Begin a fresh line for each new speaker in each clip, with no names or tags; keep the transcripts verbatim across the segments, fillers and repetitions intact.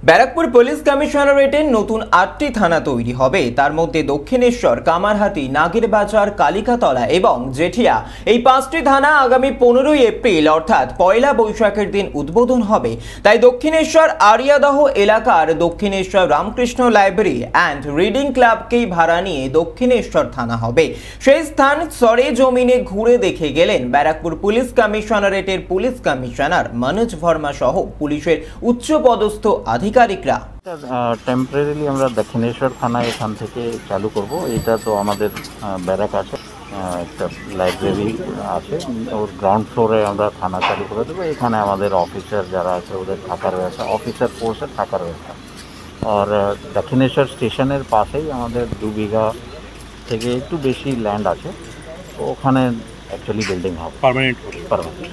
Barrackpore police কমিশনারেটে নতুন আটটি থানা তৈরি হবে। তার মধ্যে দক্ষিণেশ্বর, কামারহাটি, নাগিরবাজার, কালিকাতলা এবং জেঠিয়া এই পাঁচটি থানা আগামী পনেরোই এপ্রিল অর্থাৎ পয়লা বৈশাখের দিন উদ্বোধন হবে। তাই দক্ষিণেশ্বর আরিয়াদহ এলাকার Dakshineswar Ramakrishna library and reading ক্লাবকেই ভাড়া নিয়ে দক্ষিণেশ্বর থানা হবে। সেই স্থান সরেজমিনে ঘুরে দেখে গেলেন ব্যারাকপুর পুলিশ কমিশনারেটের পুলিশ কমিশনার মনোজ ভার্মা সহ পুলিশের উচ্চপদস্থ আধিকারিকরা।
টেম্পোরারিলি আমরা দক্ষিণেশ্বর থানা এখান থেকে চালু করব। এটা তো আমাদের ব্যারাক আছে, একটা লাইব্রেরি আছে, ওর গ্রাউন্ড ফ্লোরে আমরা থানা চালু করে দেবো। এখানে আমাদের অফিসার যারা আছে ওদের থাকার ব্যবস্থা, অফিসার ফোর্সের থাকার ব্যবস্থা। আর দক্ষিণেশ্বর স্টেশনের পাশেই আমাদের দু বিঘা থেকে একটু বেশি ল্যান্ড আছে, তো ওখানে অ্যাকচুয়ালি বিল্ডিং হবে পার্মানেন্ট পার্মানেন্ট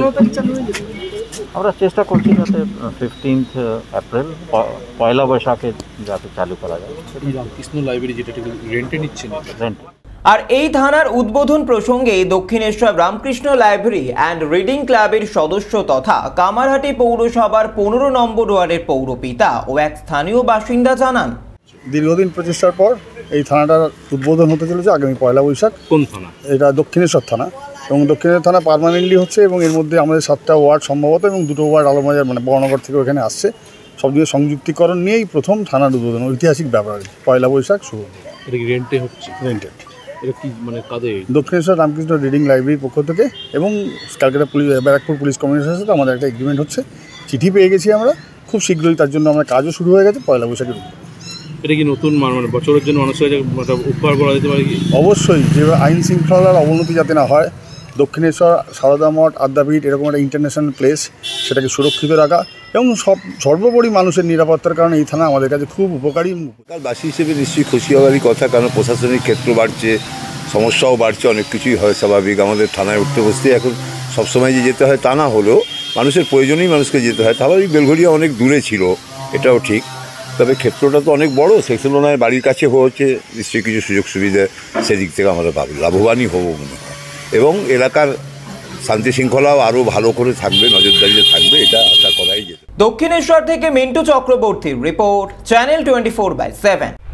আমরা চেষ্টা করছি যাতে ফিফটিন্থ এপ্রিল পয়লা বৈশাখে যাতে চালু করা যায়।
রামকৃষ্ণ লাইব্রেরি যেটা রেন্টে নিচ্ছেন
রেন্ট আর এই থানার উদ্বোধন প্রসঙ্গে Dakshineswar Ramakrishna library and reading ক্লাবের সদস্য তথা কামারহাটি পৌরসভার পনেরো নম্বর ওয়ার্ডের পৌরপিতা ও এক স্থানীয় বাসিন্দা জানান,
দীর্ঘদিন প্রচেষ্টার পর এই থানাটার উদ্বোধন হতে চলেছে আগামী পয়লা বৈশাখ।
কোন থানা? এটা
দক্ষিণেশ্বর থানা, এবং দক্ষিণেশ্বর থানা পার্মানেন্টলি হচ্ছে এবং এর মধ্যে আমাদের সাতটা ওয়ার্ড সম্ভবত এবং দুটো ওয়ার্ড আলমবাজার মানে বড়নগর থেকে ওখানে আসছে, সব দিকে সংযুক্তিকরণ নিয়েই প্রথম থানার উদ্বোধন, ঐতিহাসিক ব্যাপার। পয়লা বৈশাখ শুভ।
এটা কি রেন্টে হচ্ছে?
রেন্টেড।
এটা কি মানে কাদের?
দক্ষিণেশ্বর রামকৃষ্ণ রিডিং লাইব্রেরির পক্ষ থেকে এবং ক্যালকাটা পুলিশ ব্যারাকপুর পুলিশ কমিশনের সাথে আমাদের একটা এগ্রিমেন্ট হচ্ছে, চিঠি পেয়ে গেছি আমরা, খুব শীঘ্রই তার জন্য আমরা কাজও শুরু হয়ে গেছে পয়লা বৈশাখের উপর।
এটা কি নতুন মানে বছরের জন্য মানুষের উপকার করা যেতে পারে কি?
অবশ্যই, যে আইন শৃঙ্খলার অবনতি যাতে না হয়, দক্ষিণেশ্বর সারদা মঠ, আদ্যাপীঠ এরকম একটা ইন্টারন্যাশনাল প্লেস, সেটাকে সুরক্ষিত রাখা এবং সব সর্বোপরি মানুষের নিরাপত্তার কারণে এই থানা আমাদের কাছে খুব উপকারী।
বাসী হিসেবে নিশ্চয়ই খুশি হওয়ারই কথা, কারণ প্রশাসনিক ক্ষেত্র বাড়ছে, সমস্যাও বাড়ছে, অনেক কিছুই হয় স্বাভাবিক। আমাদের থানায় উঠতে বসতে এখন সবসময় যে যেতে হয় তা না হলেও মানুষের প্রয়োজনেই মানুষকে যেতে হয়। স্বাভাবিক বেলঘড়িয়া অনেক দূরে ছিল, এটাও ঠিক, তবে ক্ষেত্রটা তো অনেক বড়, সেই তুলনায় বাড়ির কাছে হচ্ছে, নিশ্চয়ই কিছু সুযোগ সুবিধা সেদিক থেকে আমরা লাভবানই হবো মনে হয়, এবং এলাকার শান্তি শৃঙ্খলাও আরও ভালো করে থাকবে, নজরদারিতে থাকবে, এটা আশা করাই যেত।
দক্ষিণেশ্বর থেকে মিন্টু চক্রবর্তীর report, channel twenty four by seven.